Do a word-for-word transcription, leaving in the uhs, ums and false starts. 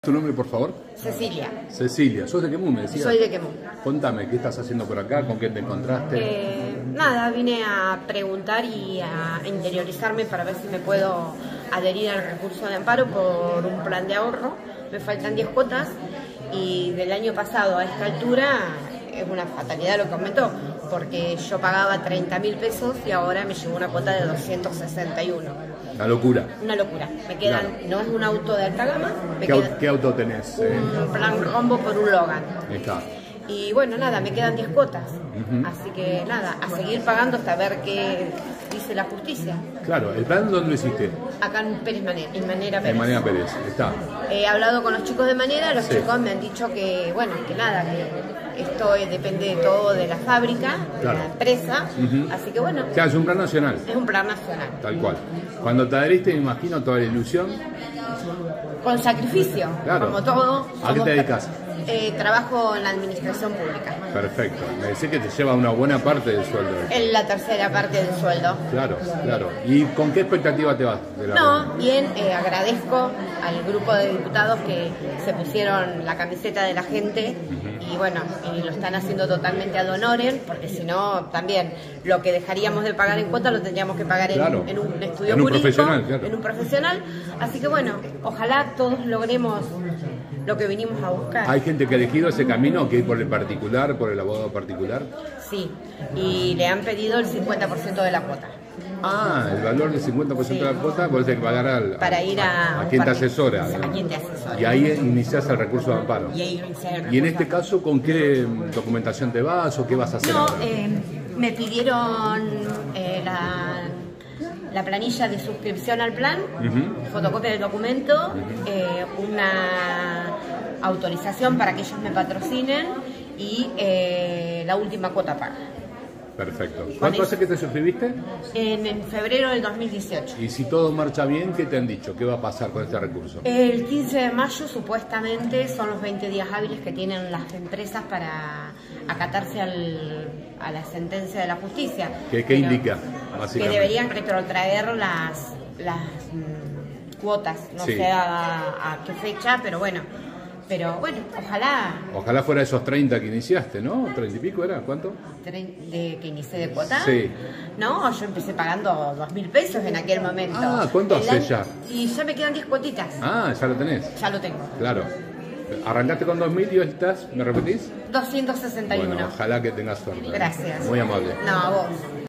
¿Tu nombre, por favor? Cecilia. Cecilia, ¿sos de Quemú, me decías? Soy de Quemú. Contame, ¿qué estás haciendo por acá? ¿Con quién te encontraste? Eh, nada, vine a preguntar y a interiorizarme para ver si me puedo adherir al recurso de amparo por un plan de ahorro. Me faltan diez cuotas y del año pasado a esta altura es una fatalidad lo que aumentó, porque yo pagaba treinta mil pesos y ahora me llegó una cuota de doscientos sesenta y uno. Una locura. Una locura. Me quedan, Claro. No es un auto de alta gama. Me ¿Qué, queda au- qué auto tenés? eh? un plan rombo por un Logan. Ahí está. Y bueno, nada, me quedan diez cuotas. Así que nada, a seguir pagando hasta ver qué dice la justicia. Claro, ¿el plan dónde lo hiciste? Acá en Pérez Manera, en Manera Pérez. En Manera Pérez, está. He hablado con los chicos de Manera, los Sí. chicos me han dicho que, bueno, que nada, que esto eh, depende de todo de la fábrica, Claro. de la empresa. Ujú. Así que bueno, Claro, es un plan nacional, es un plan nacional. tal cual. Cuando te adheriste, me imagino toda la ilusión. Con sacrificio, Claro. como todo. ¿A qué somos- te dedicas? Eh, trabajo en la administración pública. Perfecto. Me decís que te lleva una buena parte del sueldo. En la tercera parte del sueldo. Claro, claro. ¿Y con qué expectativa te vas de la No, bien, eh, agradezco al grupo de diputados que se pusieron la camiseta de la gente y bueno, y lo están haciendo totalmente ad honorem, porque si no, también lo que dejaríamos de pagar en cuota lo tendríamos que pagar en, Claro. en un estudio En un jurídico, profesional, claro. en un profesional. Así que bueno, ojalá todos logremos lo que vinimos a buscar. ¿Hay gente que ha elegido ese camino, que ir por el particular, por el abogado particular? Sí, y le han pedido el cincuenta por ciento de la cuota. Ah, el valor del cincuenta por ciento Sí. de la cuota, vos tenés que pagar al, Para ir a... a quien te un parti- asesora. A quien te asesora. Y ahí iniciás el recurso de amparo. Y ahí iniciar el Y en recurso. este caso, ¿con qué documentación te vas o qué vas a hacer No, ahora? eh, me pidieron eh, la, la planilla de suscripción al plan, fotocopia del documento, eh, una autorización para que ellos me patrocinen y eh, la última cuota paga. Perfecto. con ¿Cuánto eso- hace que te suscribiste? En, en febrero del dos mil dieciocho. Y si todo marcha bien, ¿qué te han dicho? ¿Qué va a pasar con este recurso? El quince de mayo supuestamente son los veinte días hábiles que tienen las empresas para acatarse al, a la sentencia de la justicia. ¿Qué, qué Pero- indica, Que básicamente? deberían retrotraer las, las mm, cuotas, no Sí. sé a, a qué fecha, pero bueno, pero bueno, ojalá Ojalá fuera esos treinta que iniciaste, ¿no? ¿treinta y pico era? ¿Cuánto? tre- de que inicié de cuota. Sí. No, yo empecé pagando dos mil pesos en aquel momento. Ah, ¿cuánto El hace año- ya? Y ya me quedan diez cuotitas, Ah, ya lo tenés. ya lo tengo. Claro. Arrancaste con dos mil y hoy estás, ¿me repetís? doscientos sesenta y uno. Bueno, ojalá que tengas suerte. Gracias. Muy amable. No, a vos.